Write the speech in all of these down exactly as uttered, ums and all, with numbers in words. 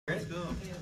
Let's go.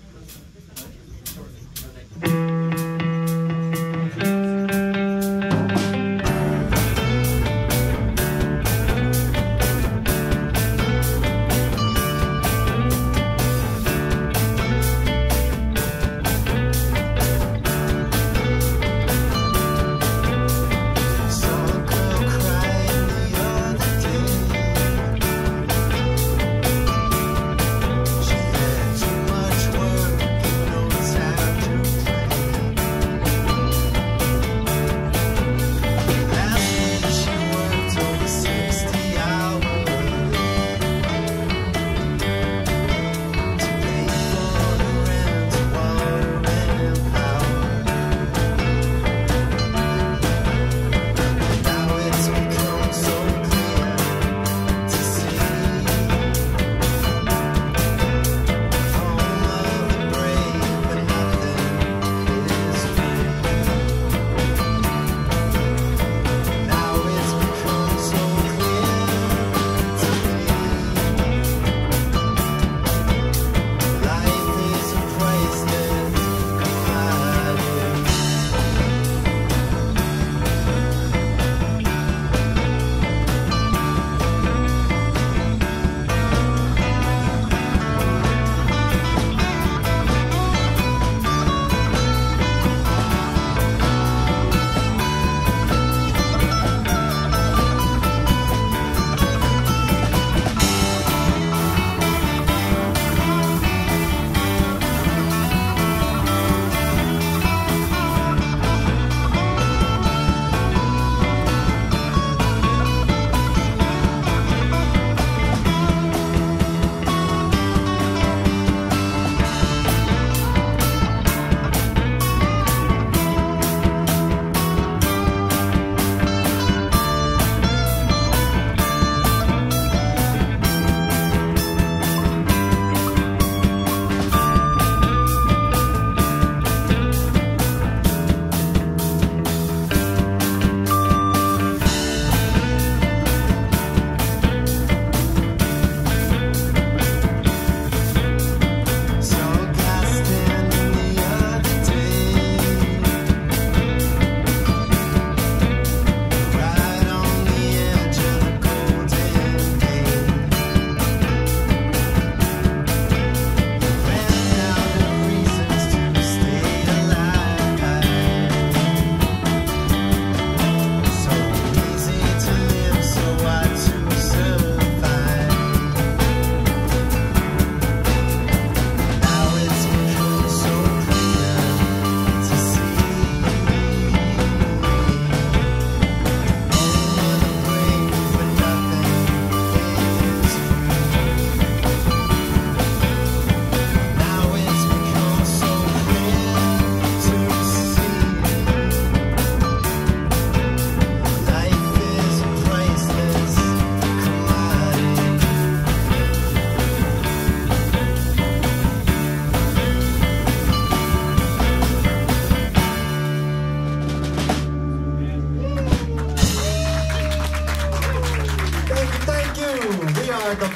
The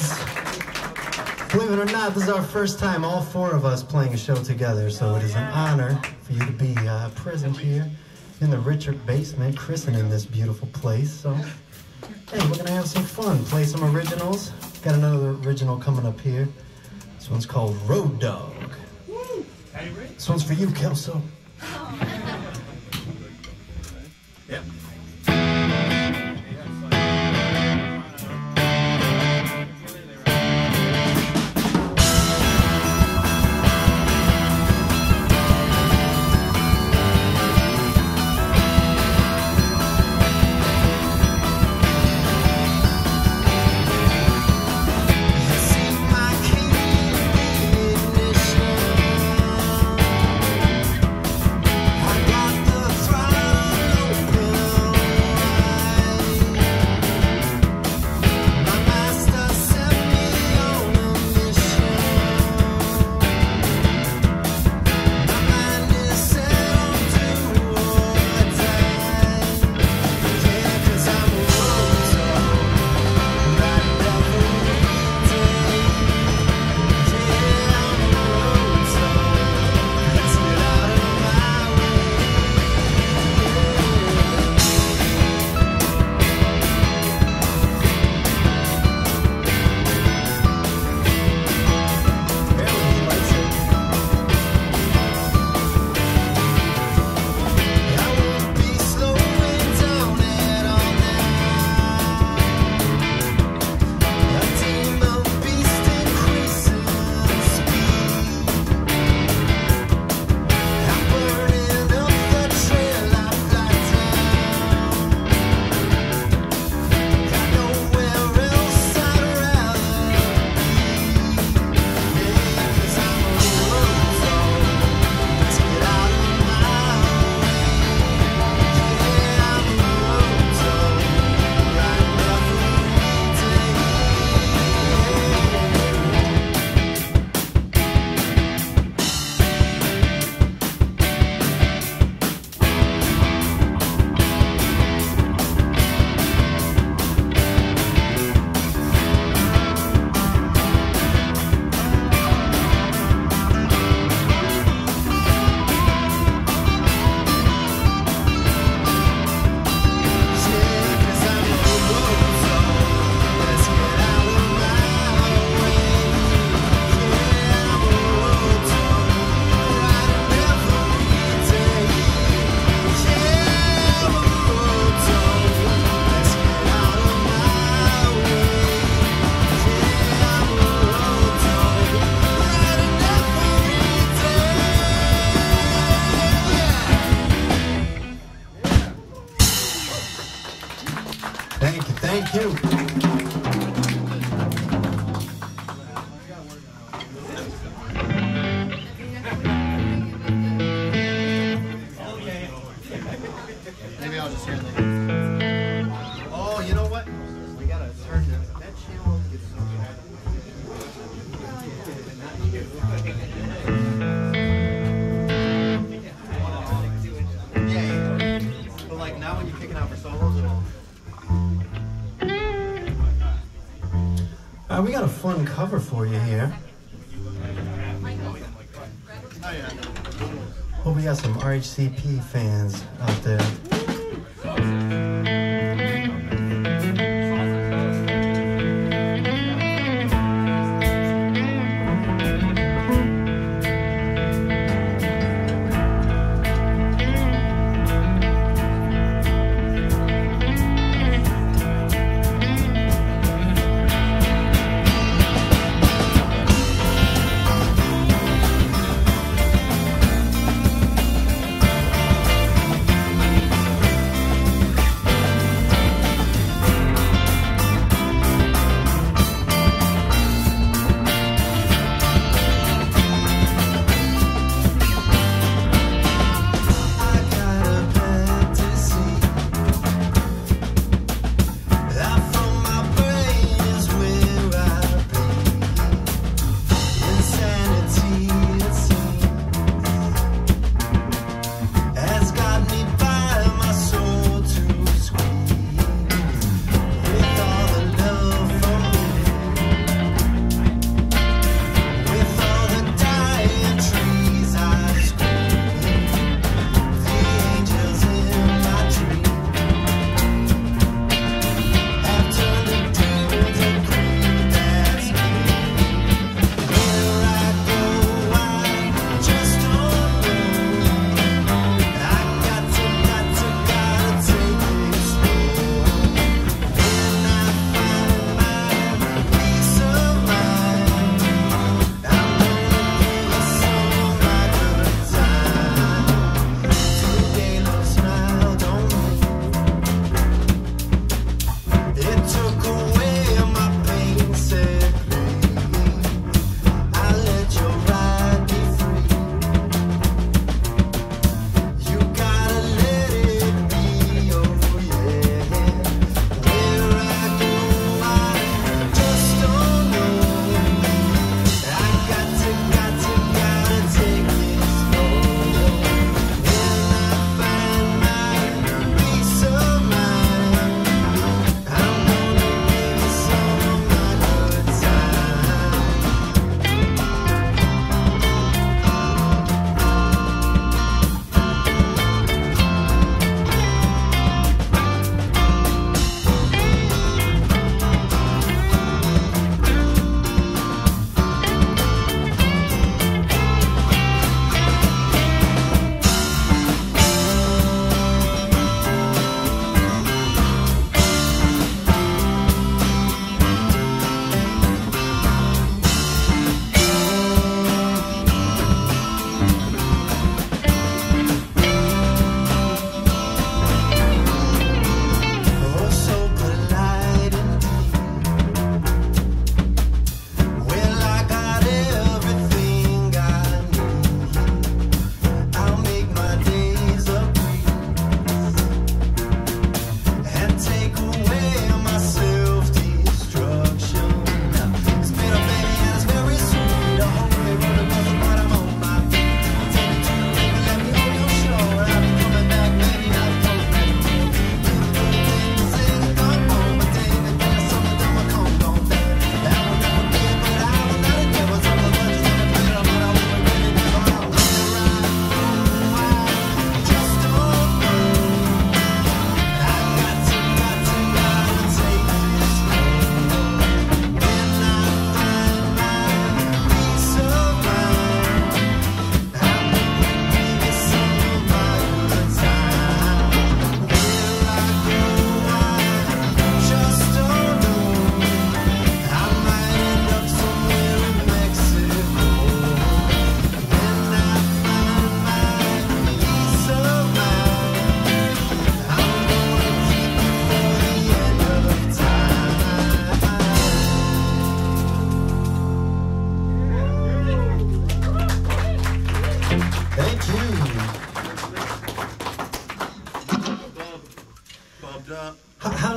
Bubbs. Believe it or not, this is our first time, all four of us playing a show together, so it is an honor for you to be uh, present here in the Richert basement, christening this beautiful place. So, hey, we're gonna have some fun, play some originals. Got another original coming up here. This one's called Road Dog. This one's for you, Kelso. Yep. I cue. Maybe I'll just hear later. Oh, you know what? We gotta turn that, that channel. Yeah, but like now when you kick it out for solos, it'll. Uh, we got a fun cover for you here. Oh yeah. Hope we got some R H C P fans out there.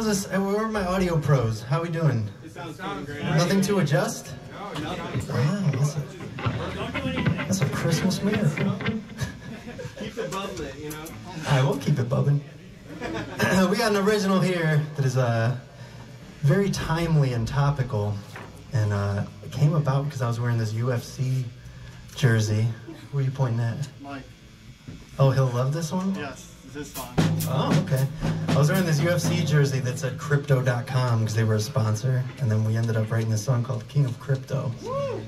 this? Where are my audio pros? How we doing? It sounds great. Nothing to adjust? No, nothing. Wow, that's a, that's a Christmas miracle. Keep it bubbling, you know? I will keep it bubbling. We got an original here that is uh, very timely and topical. And uh, it came about because I was wearing this U F C jersey. Where are you pointing at? Mike. Oh, he'll love this one? Yes, this is fun. Oh, okay. I was wearing this U F C jersey that said crypto dot com because they were a sponsor. And then we ended up writing this song called King of Crypto. Woo!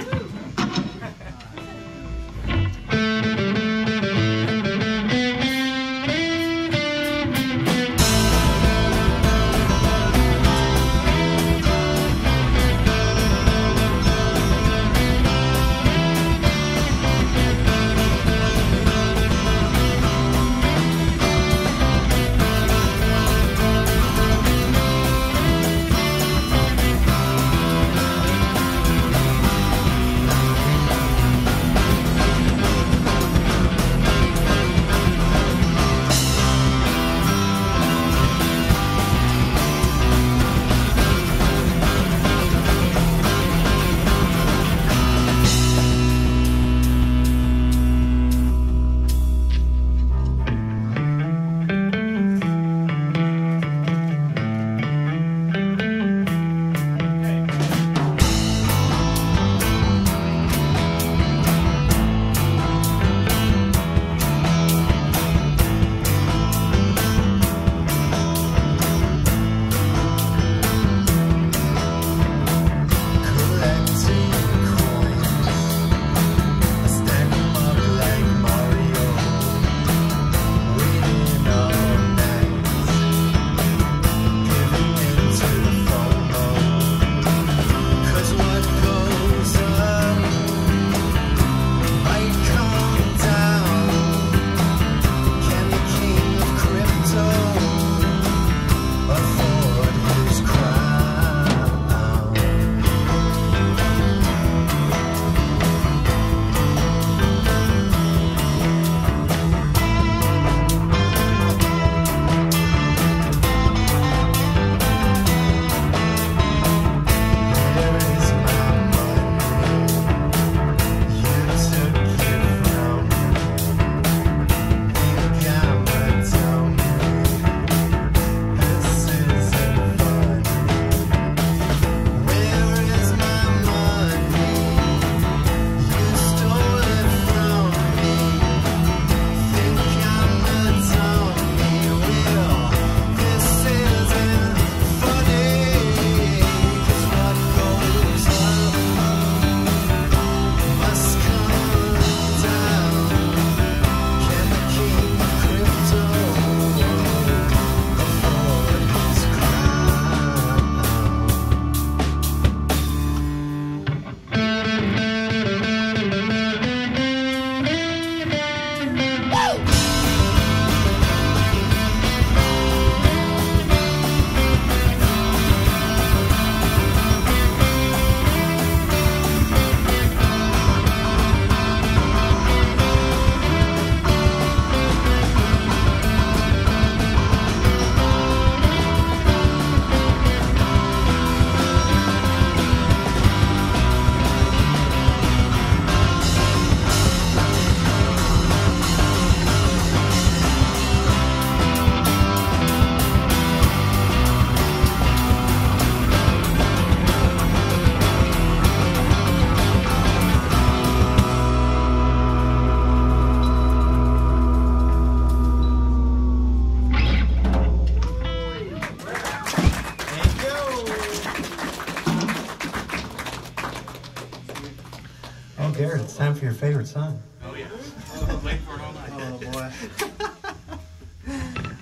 Garrett, it's time for your favorite song. Oh, yeah. Oh, wait for it all night. Oh, boy.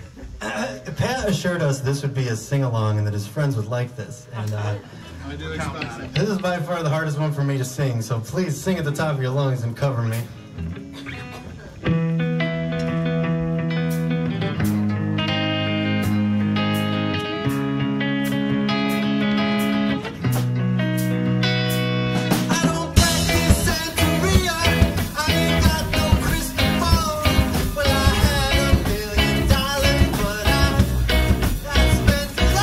Uh, Pat assured us this would be a sing-along and that his friends would like this. And uh, I do expect it. this is by far the hardest one for me to sing, so please sing at the top of your lungs and cover me. Well, I had a million dollars, but I, I spent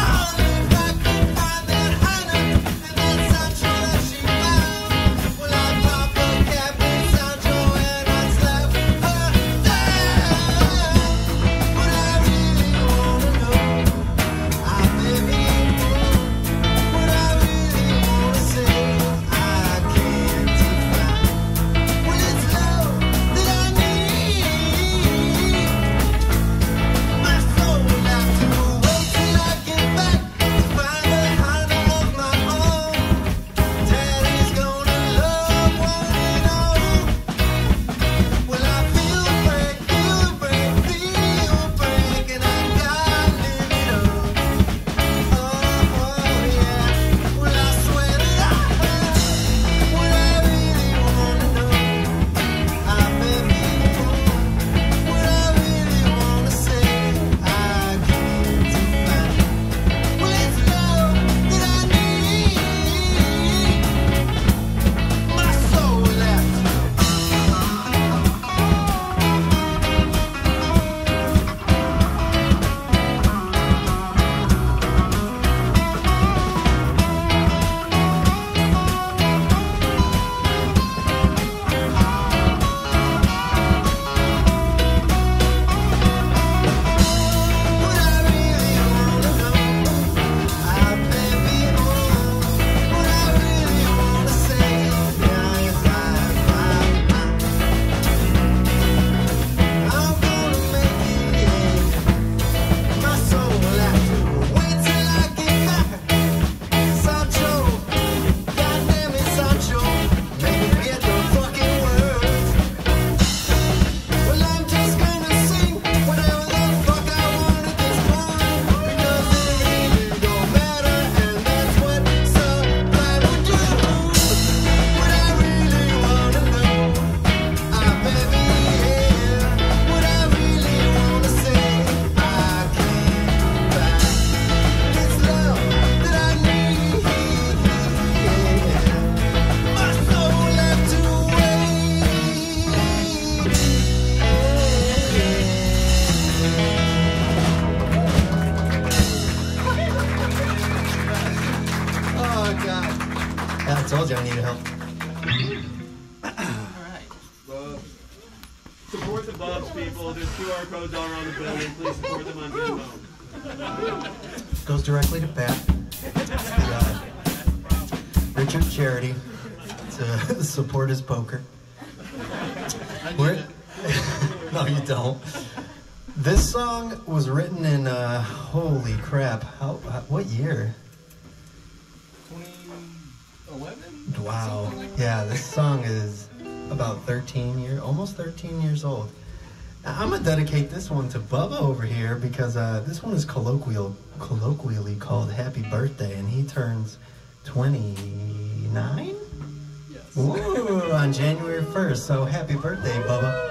the Bubbs, people. There's Q R codes all around the building. Please support them on Venmo. Goes directly to Pat. It's the uh, Richert charity to support his poker. I need We're- it. No, you don't. This song was written in, uh, holy crap, how, uh, what year? twenty eleven? Wow. Yeah, this song is about thirteen years, almost thirteen years old. Now, I'm gonna dedicate this one to Bubba over here because uh, this one is colloquial, colloquially called Happy Birthday, and he turns twenty-nine? Yes. Ooh, on January first, so happy birthday, Bubba.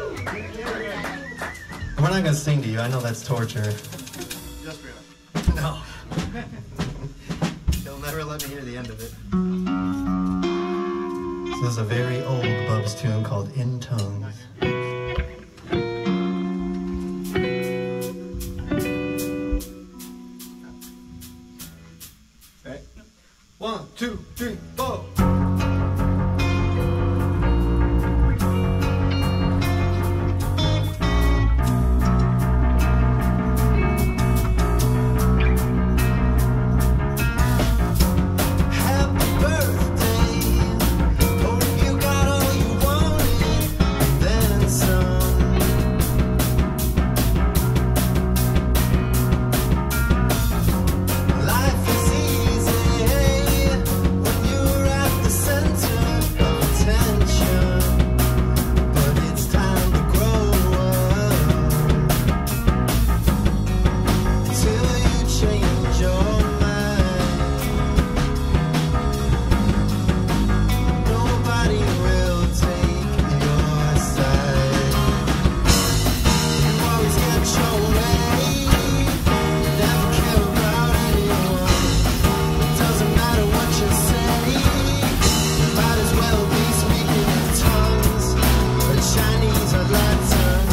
We're not gonna sing to you, I know that's torture. Just for you. No. He'll never let me hear the end of it. So this is a very old Bubbs tune called In Tongues. Okay. One, two, three, four. Happy birthday, hope you got all you wanted, then some. Life is easy when you're at the center of attention, but it's time to grow up till you change your mind. Nobody will take your side. You always get your way, never care about anyone. It doesn't matter what you say, you might as well be speaking in tongues, or Chinese or Latin.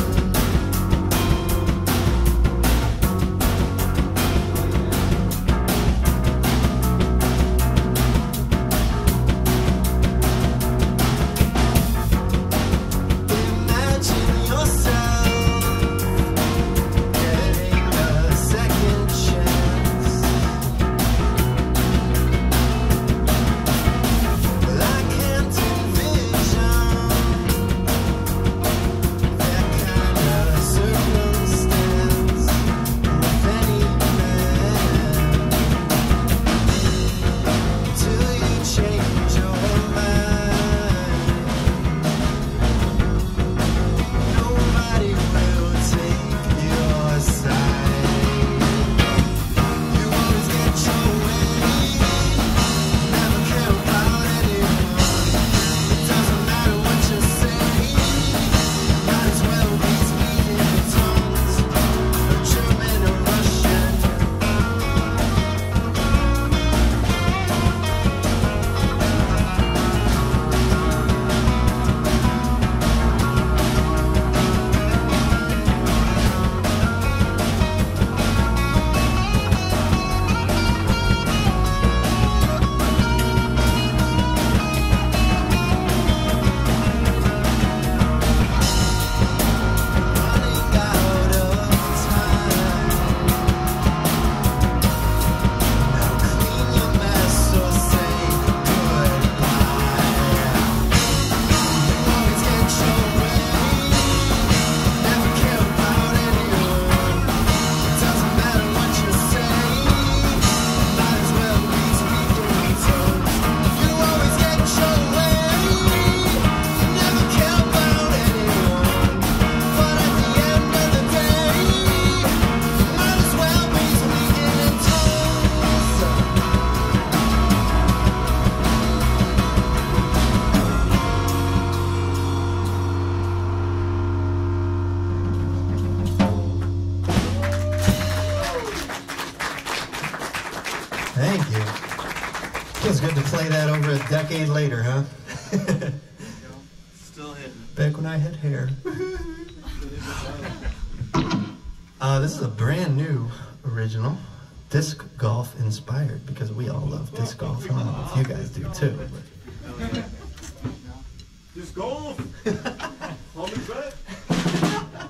Imagine yourself getting a second chance. Well, I can't envision that kind of circumstance with any man till you change your mind. Nobody will take your side. You always get your way, never care about anyone. It doesn't matter what you say, might as well be speaking in tongues, or German or Russian. Running out of time. Now clean your mess or say goodbye. You always get your way, never care about anyone. It doesn't matter what you say, might as well be speaking in tongues. You always get your way, you never care about anyone. But at the end of the day, you might as well be speaking in tongues. Thank you. Feels good to play that over a decade later, huh? Still hitting. Back when I had hair. Uh, this is a brand new original, disc golf inspired, because we all love disc golf. I don't know if you guys do too. Just golf. Hold me back.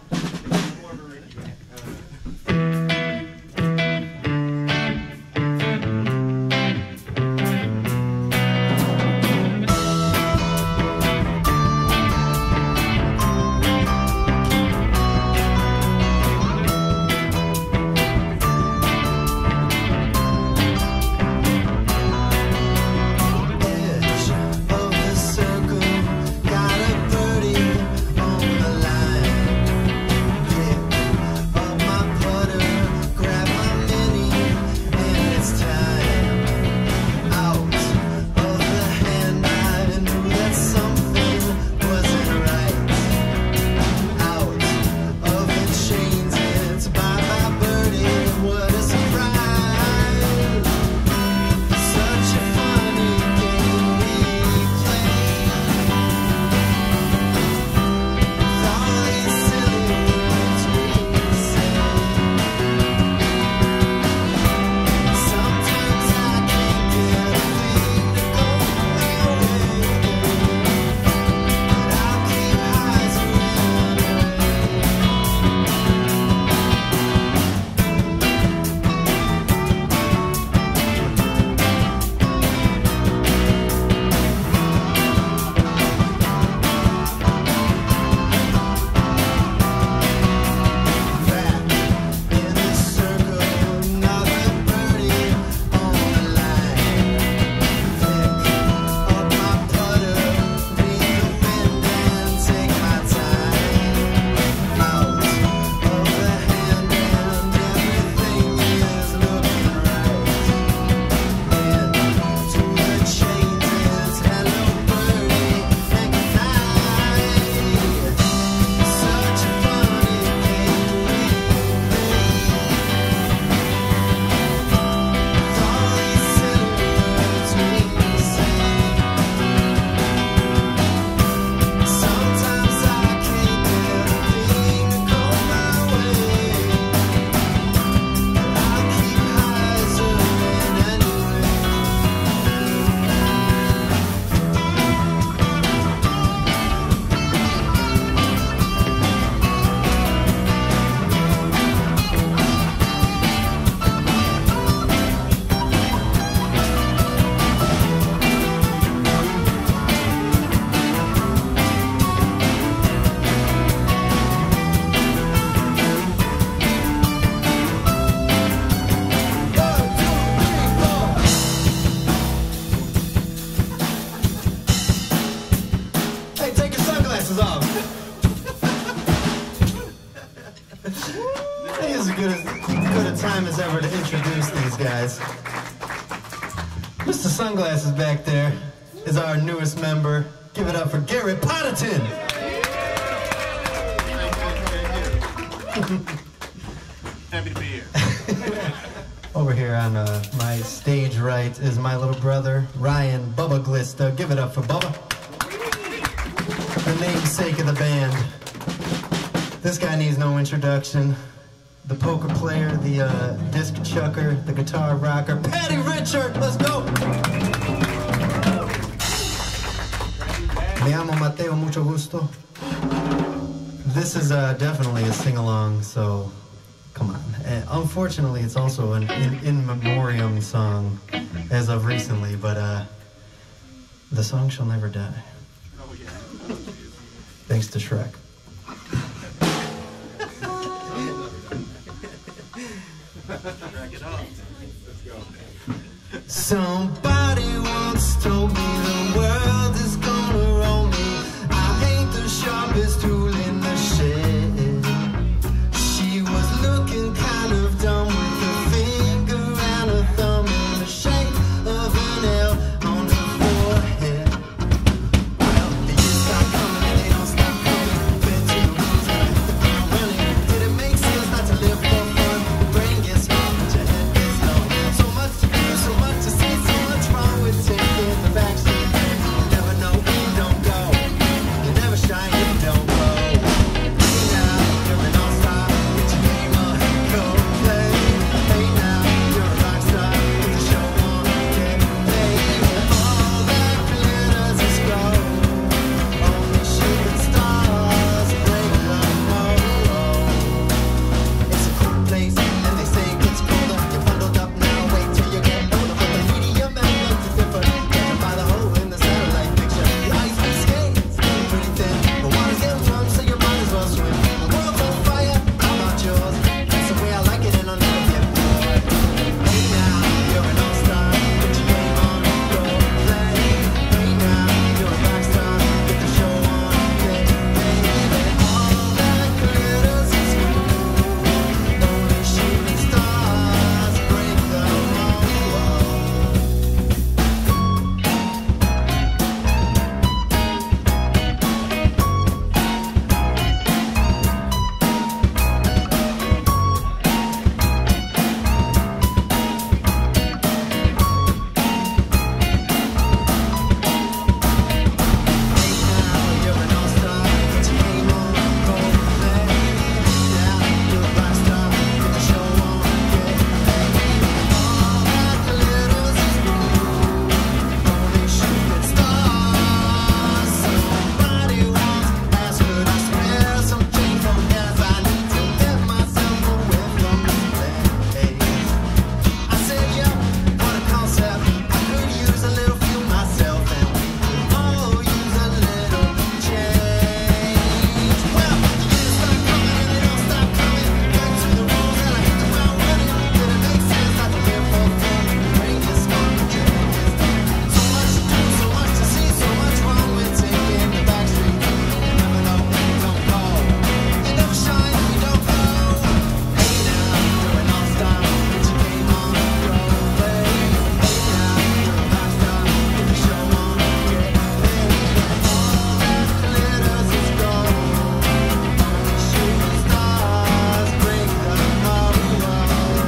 sunglasses off. I think it's as good, as good a time as ever to introduce these guys. Mister Sunglasses back there is our newest member. Give it up for Garrett Potterton. Happy to be here. Over here on uh, my stage right is my little brother, Ryan Bubba Glista. Give it up for Bubba. The namesake of the band. This guy needs no introduction. The poker player, the uh, disc chucker, the guitar rocker, Patty Richert. Let's go. Me llamo Mateo, mucho gusto. This is uh, definitely a sing-along, so come on. Uh, unfortunately, it's also an in, in memoriam song as of recently, but uh, the song shall never die. Oh, yeah. Thanks to Shrek. Drag it up. Let's go. Somebody once told me the world is gonna roll me. I ain't the sharpest tool in the shed. She was looking kind of dumb with a finger and a thumb in the shape of an L on her forehead. Well, the years start coming and they don't stop coming. Been to the rules and I hit the ground running. Did it make sense not to live for fun? The brain gets smart, but your head gets numb. So much to do, so much to see, so much wrong with taking the backseat. You never know where you don't go. You never shine, you don't glow. Hey now, you're an all-star. Get your game on, go play. Hey now, you're a rock star. Get the show on, get paid. All that glitters is gold. Only shooting stars break the mold. It's a cool place, and they say it gets colder. You're bundled up now, wait till you get older. But the media man looks different. Judging by the hole in the satellite picture. The ice cream skates getting pretty thin. The water's getting warm, so you might as well swim. The world's on fire, how about yours? That's the way I like it, and I'll never get bored. Hey now, you're an all-star. Get your game on, go play. Hey now, you're a rock star. Get the show on, get paid. All that glitters is gold. Only shooting stars break the mold. Hey now, you're an all-star. Get your game on, go play. Hey now, you're a rock star. Get the show on, get paid. All that glitters is gold. Only shooting stars. Somebody once asked, could I spare some change from gas? I need to get myself away from this place. I said, yeah, what a concept. I could use a little fuel myself, and we could all use a little change. Well, the years start coming and they don't stop coming. Back to the rules and I hit the ground running. Did it make sense not to live for fun? The brain gets smart, but your head gets numb. So much to do, so much to see, so much wrong with taking the back street. You never know when you don't go. You never shine if you don't glow. Hey now, you're an all-star. Get your game on, go play. Hey now, you're a rock star. Get the show on, get paid. All that glitters is gold. Only shooting stars break the mold. And all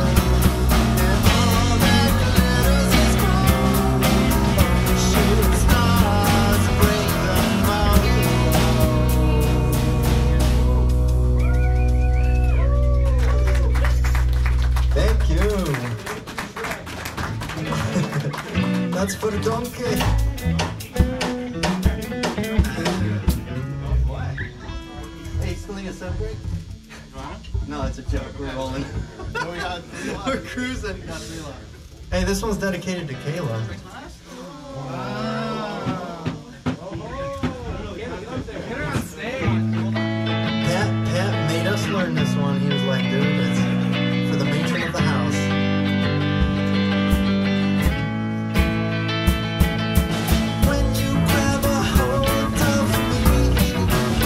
that glitters is gold. Only shooting stars break the mold. Thank you. That's for the donkey. Hey, still need a sub break? No, it's a joke. We're rolling. We're cruising. Hey, this one's dedicated to Kayla. Pat, Pat made us learn this one. He was like, dude, it's for the matron of the house. When you grab a hold of me,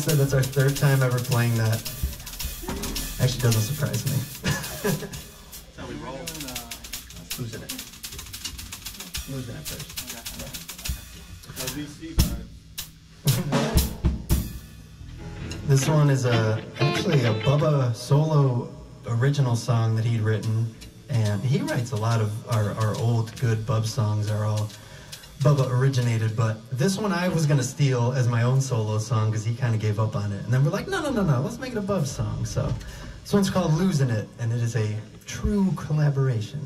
said, that's our third time ever playing that. Actually, doesn't surprise me. That's how we roll. Losing it. Losing it first. L B C vibe. This one is a actually a Bubba solo original song that he'd written, and he writes a lot of our, our old good Bubbs songs are all Bubba originated, but this one I was gonna steal as my own solo song because he kind of gave up on it, and then we're like, no, no, no, no, let's make it a Bubbs song. So this one's called "Losing It," and it is a true collaboration.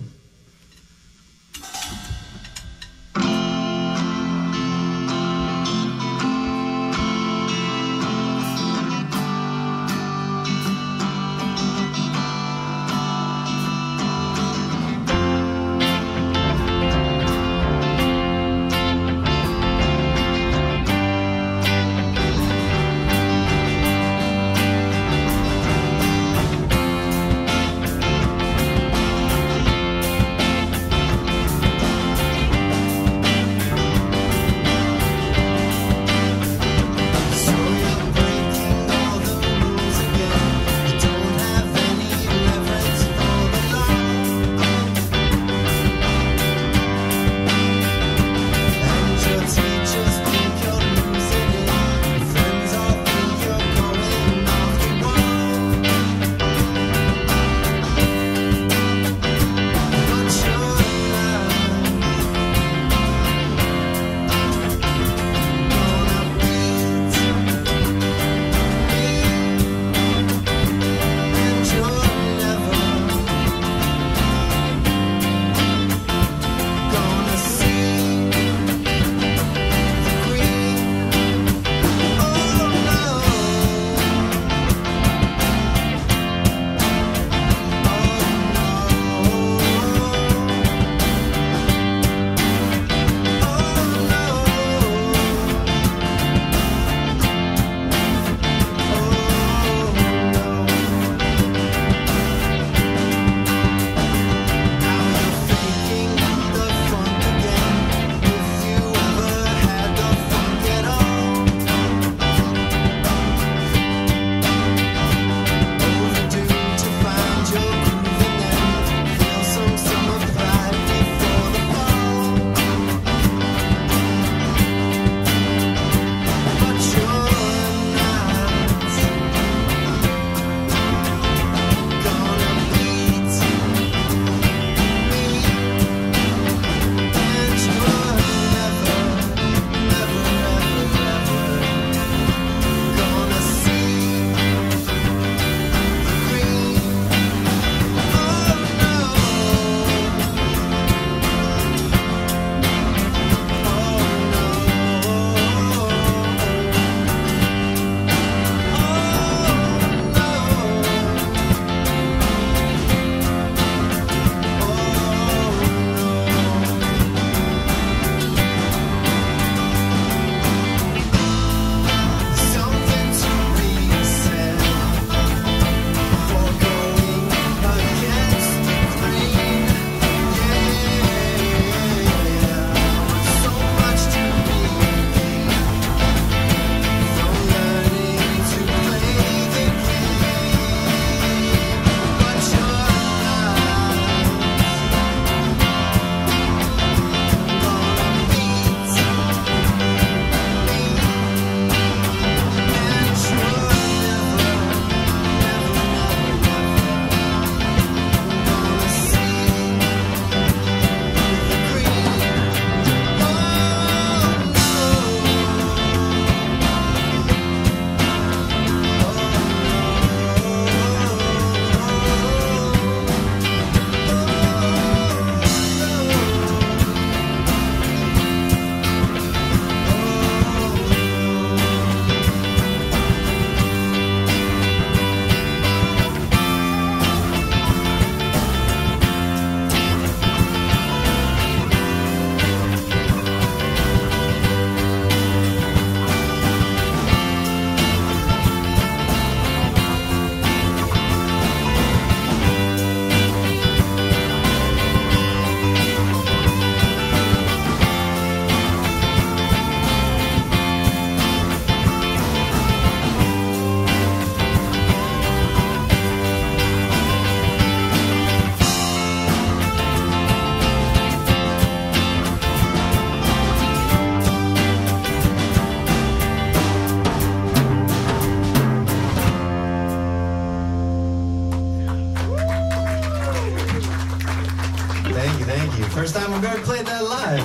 you. First time I've ever played that live.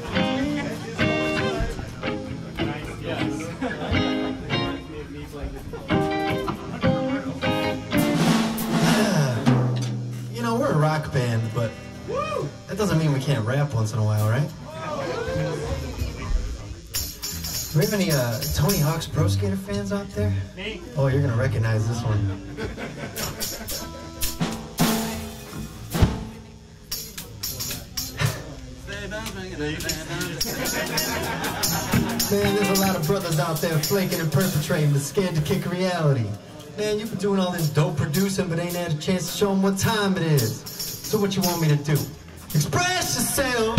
You know, we're a rock band, but that doesn't mean we can't rap once in a while, right? Do we have any uh, Tony Hawk's Pro Skater fans out there? Oh, you're gonna recognize this one. Man, there's a lot of brothers out there flaking and perpetrating, but scared to kick reality. Man, you've been doing all this dope producing, but ain't had a chance to show them what time it is. So what you want me to do? Express yourself!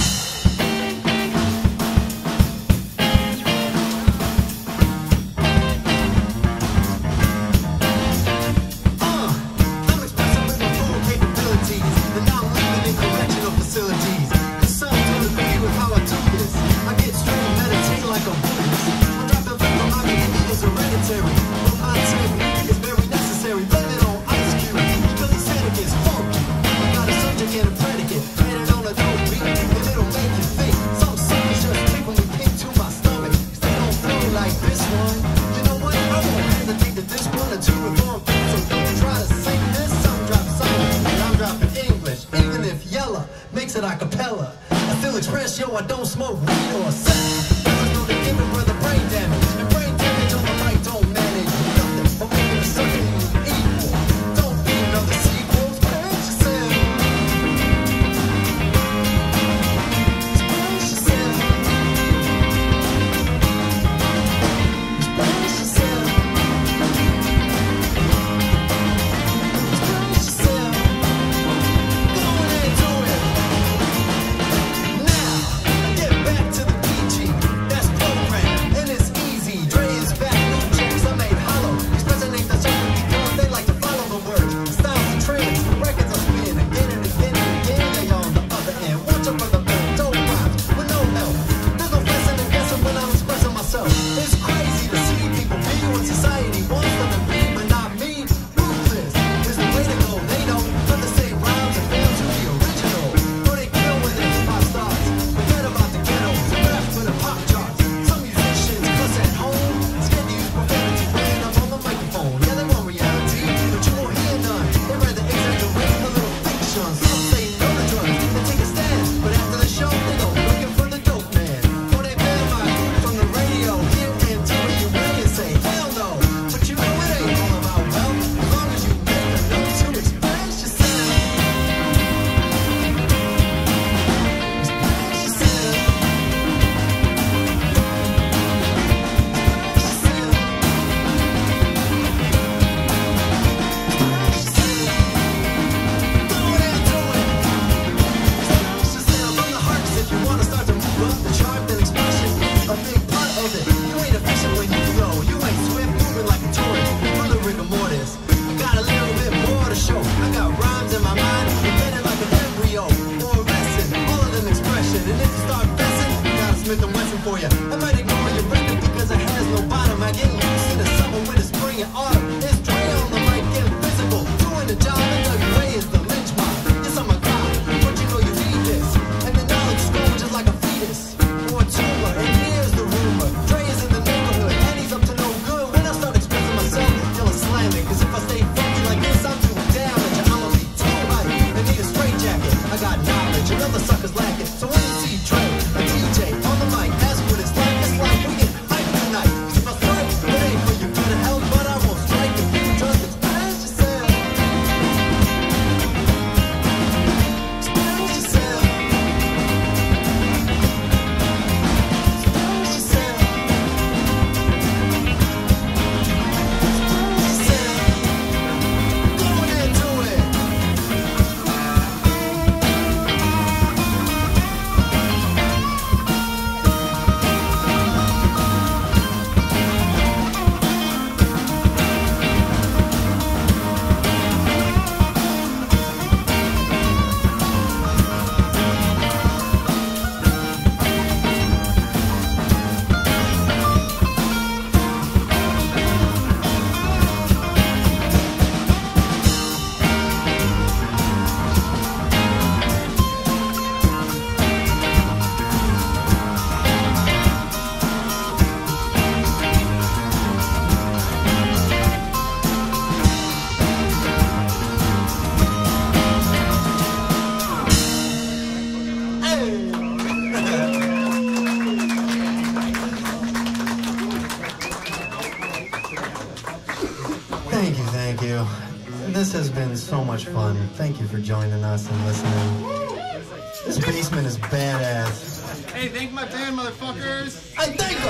Thank you for joining us and listening. This basement is badass. Hey, thank my band, motherfuckers. Hey, thank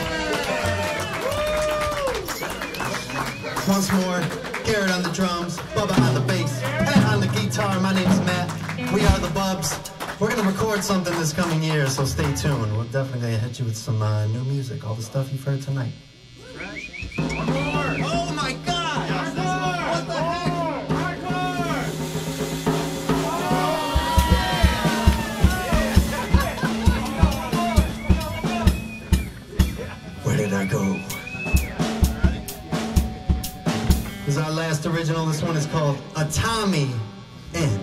us. Once more, Garrett on the drums, Bubba on the bass, Pat on the guitar. My name's Matt. We are the Bubbs. We're gonna record something this coming year, so stay tuned. We'll definitely hit you with some uh, new music, all the stuff you've heard tonight. One more. Oh my God! What the heck? Where did I go? This is our last original. This one is called Atami End.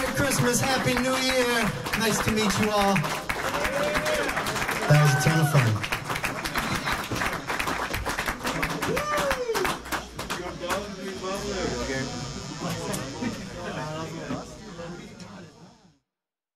Happy New Year. Nice to meet you all. That was a ton of fun.